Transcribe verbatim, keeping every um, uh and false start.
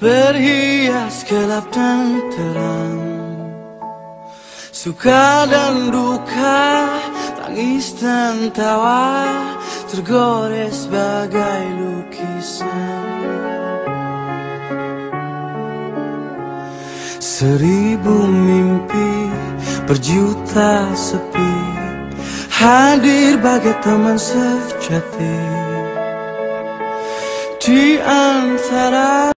berhias gelap dan terang, suka dan duka, tangis dan tawa, tergores bagai lukisan. Seribu mimpi, berjuta sepi, hadir bagai teman sejati di antara